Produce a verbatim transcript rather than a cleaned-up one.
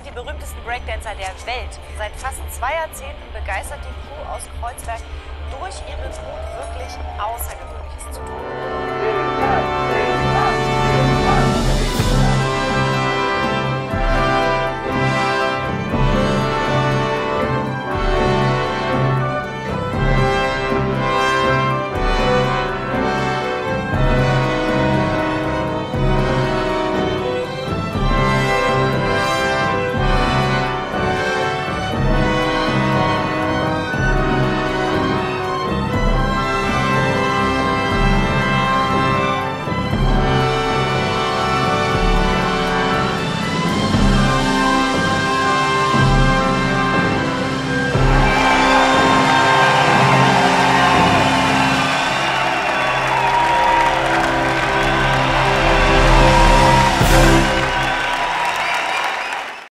sind die berühmtesten Breakdancer der Welt. Seit fast zwei Jahrzehnten begeistert die Crew aus Kreuzberg durch ihren Mut, wirklich Außergewöhnliches zu tun.